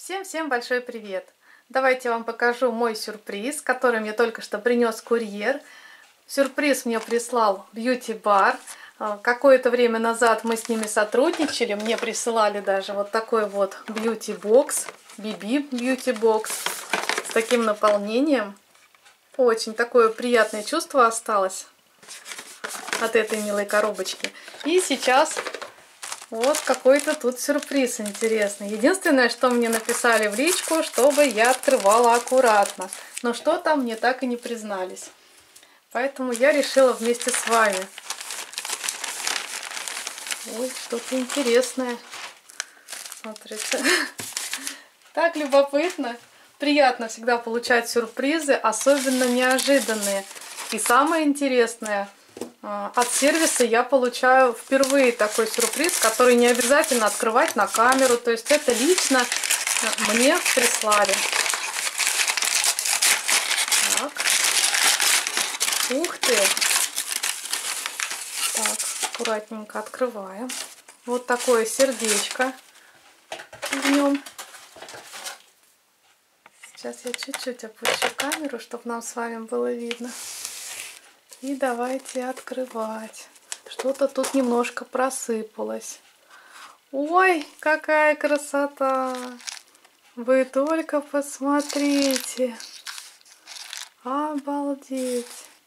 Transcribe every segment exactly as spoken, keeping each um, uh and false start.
Всем-всем большой привет! Давайте я вам покажу мой сюрприз, который мне только что принес курьер. Сюрприз мне прислал Beauty Bar. Какое-то время назад мы с ними сотрудничали. Мне присылали даже вот такой вот Beauty Box, би би Beauty Box с таким наполнением. Очень такое приятное чувство осталось от этой милой коробочки. И сейчас вот какой-то тут сюрприз интересный. Единственное, что мне написали в личку, чтобы я открывала аккуратно. Но что там, мне так и не признались. Поэтому я решила вместе с вами. Ой, что-то интересное. Смотрите. Так любопытно. Приятно всегда получать сюрпризы, особенно неожиданные. И самое интересное, от сервиса я получаю впервые такой сюрприз, который не обязательно открывать на камеру. То есть это лично мне прислали. Так. Ух ты! Так, аккуратненько открываем. Вот такое сердечко в нем. Сейчас я чуть-чуть опущу камеру, чтобы нам с вами было видно. И давайте открывать. Что-то тут немножко просыпалось. Ой, какая красота! Вы только посмотрите. Обалдеть!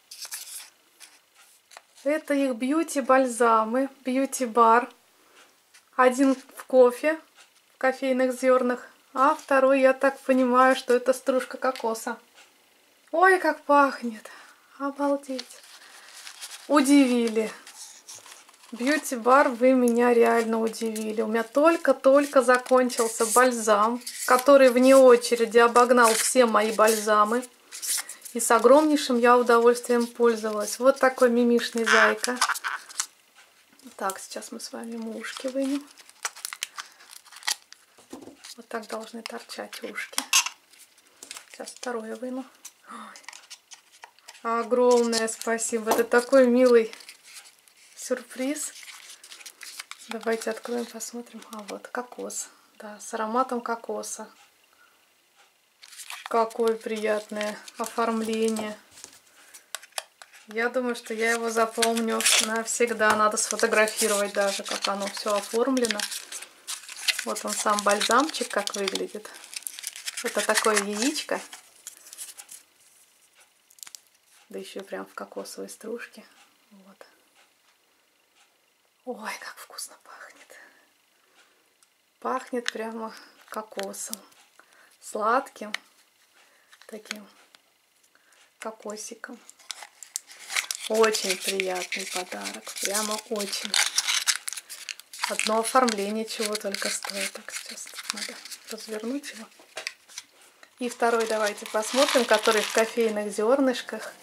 Это их бьюти-бальзамы, бьюти-бар. Один в кофе, в кофейных зернах, а второй, я так понимаю, что это стружка кокоса. Ой, как пахнет! Обалдеть! Удивили. Бьюти-бар, вы меня реально удивили. У меня только-только закончился бальзам, который вне очереди обогнал все мои бальзамы. И с огромнейшим я удовольствием пользовалась. Вот такой мимишный зайка. Так, сейчас мы с вами ушки вынем. Вот так должны торчать ушки. Сейчас второе выну. Ой. Огромное спасибо. Это такой милый сюрприз. Давайте откроем, посмотрим. А вот кокос. Да, с ароматом кокоса. Какое приятное оформление. Я думаю, что я его запомню навсегда. Надо сфотографировать даже, как оно все оформлено. Вот он сам бальзамчик, как выглядит. Это такое яичко. Да еще прям в кокосовой стружке. Вот. Ой, как вкусно пахнет. Пахнет прямо кокосом. Сладким. Таким кокосиком. Очень приятный подарок. Прямо очень. Одно оформление чего только стоит. Так, сейчас надо развернуть его. И второй давайте посмотрим, который в кофейных зернышках.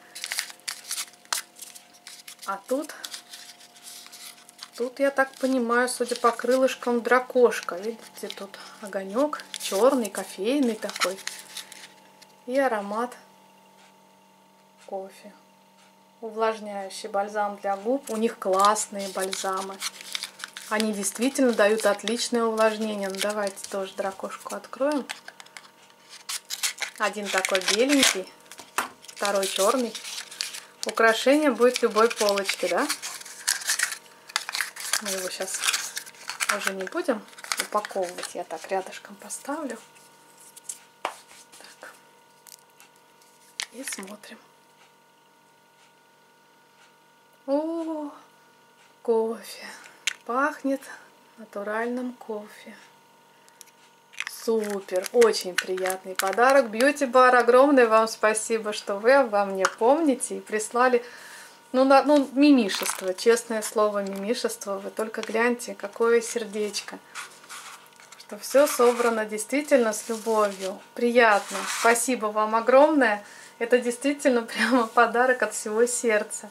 А тут, тут я так понимаю, судя по крылышкам, дракошка. Видите, тут огонек черный, кофейный такой. И аромат кофе. Увлажняющий бальзам для губ. У них классные бальзамы. Они действительно дают отличное увлажнение. Ну, давайте тоже дракошку откроем. Один такой беленький, второй черный. Украшение будет любой полочки, да? Мы его сейчас уже не будем упаковывать. Я так рядышком поставлю. Так. И смотрим. О, кофе. Пахнет натуральным кофе. Супер, очень приятный подарок. Beauty Bar, огромное вам спасибо, что вы обо мне помните и прислали. Ну, на, ну, мимишество, честное слово, мимишество. Вы только гляньте, какое сердечко. Что все собрано действительно с любовью. Приятно. Спасибо вам огромное. Это действительно прямо подарок от всего сердца.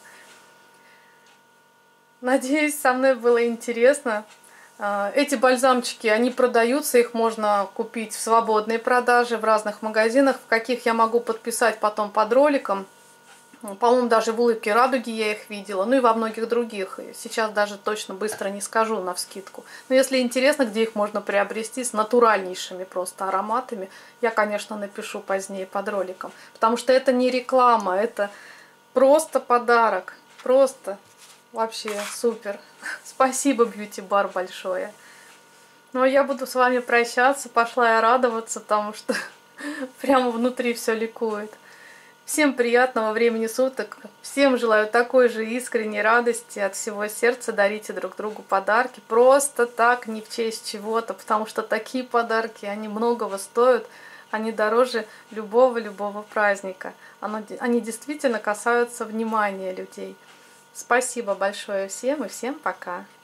Надеюсь, со мной было интересно. Эти бальзамчики, они продаются, их можно купить в свободной продаже в разных магазинах, в каких я могу подписать потом под роликом. По-моему, даже в «Улыбке радуги» я их видела, ну и во многих других. Сейчас даже точно быстро не скажу навскидку. Но если интересно, где их можно приобрести с натуральнейшими просто ароматами, я, конечно, напишу позднее под роликом. Потому что это не реклама, это просто подарок. Просто вообще супер. Спасибо, Beauty Bar, большое. Ну а я буду с вами прощаться. Пошла я радоваться, потому что прямо внутри все ликует. Всем приятного времени суток. Всем желаю такой же искренней радости от всего сердца. Дарите друг другу подарки. Просто так, не в честь чего-то. Потому что такие подарки, они многого стоят. Они дороже любого-любого праздника. Они действительно касаются внимания людей. Спасибо большое всем и всем пока.